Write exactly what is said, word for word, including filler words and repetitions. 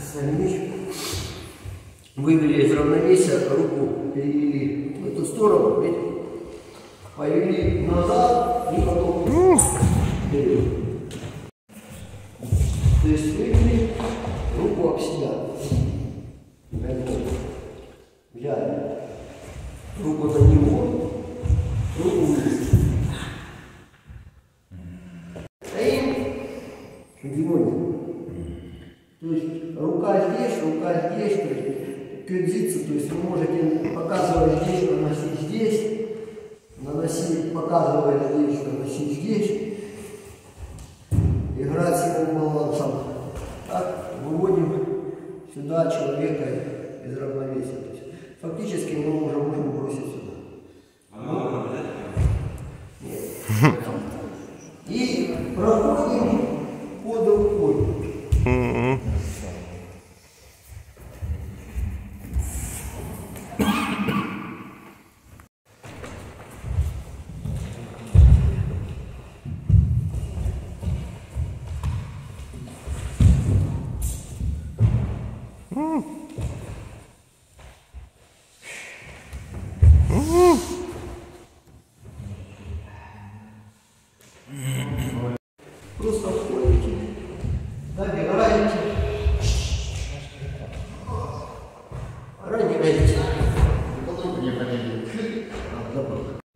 Сняли меч, вывели из равновесия, руку перевели в эту сторону, видите? Повели назад и потом вперед. То есть вывели руку об себя. Взяли руку на него, руку вниз. Стоим, двигание. То есть рука здесь, рука здесь, то есть кёдзитsu, то есть вы можете показывать здесь, наносить здесь, наносить, показывать здесь, наносить здесь, играть с его балансом. Так выводим сюда человека из равновесия. То есть, фактически мы уже можем бросить сюда. Ну, нет. И проходим под рукой. Просто входите, добираете, раниваете.